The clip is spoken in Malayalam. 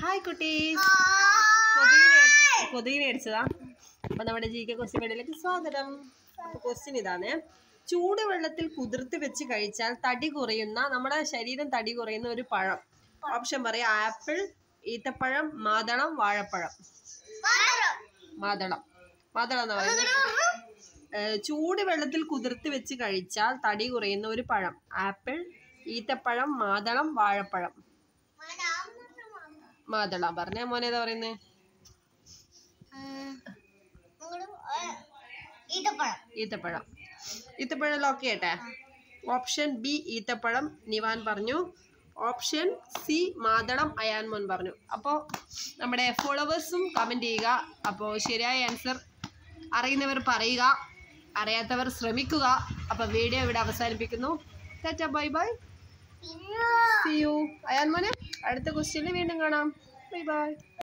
ഹായ് കുട്ടീസ്, കൊതുകിനെ അടിച്ചതാ. അപ്പൊ നമ്മുടെ GK ക്വസ്റ്റ്യൻ വീഡിയോയിലേക്ക് സ്വാഗതം. അപ്പൊ ക്വസ്റ്റ്യൻ ഇതാണ്: ചൂടുവെള്ളത്തിൽ കുതിർത്ത് വെച്ച് കഴിച്ചാൽ തടി കുറയുന്ന, നമ്മുടെ ശരീരം തടി കുറയുന്ന ഒരു പഴം. ഓപ്ഷൻ പറയാം: ആപ്പിൾ, ഈത്തപ്പഴം, മാതളം, വാഴപ്പഴം. മാതളം എന്ന് പറയുന്നത് ചൂടുവെള്ളത്തിൽ കുതിർത്ത് വെച്ച് കഴിച്ചാൽ തടി കുറയുന്ന ഒരു പഴം. ആപ്പിൾ, ഈത്തപ്പഴം, മാതളം, വാഴപ്പഴം. മാതളം പറഞ്ഞ മോനേതാ പറയുന്നേ? ഈത്തപ്പഴം ലോക്ക് ചെയ്യട്ടെ. ഓപ്ഷൻ ബി ഈത്തപ്പഴം നിവാൻ പറഞ്ഞു. ഓപ്ഷൻ സി മാതളം അയാൻ മോൻ പറഞ്ഞു. അപ്പോൾ നമ്മുടെ ഫോളോവേഴ്സും കമൻറ്റ് ചെയ്യുക. അപ്പോൾ ശരിയായ ആൻസർ അറിയുന്നവർ പറയുക, അറിയാത്തവർ ശ്രമിക്കുക. അപ്പോൾ വീഡിയോ ഇവിടെ അവസാനിപ്പിക്കുന്നു. Tata, bye bye, see you. Ayaan മോനെ, അടുത്ത ക്വസ്റ്റ്യനിൽ വീണ്ടും കാണാം. Bye by.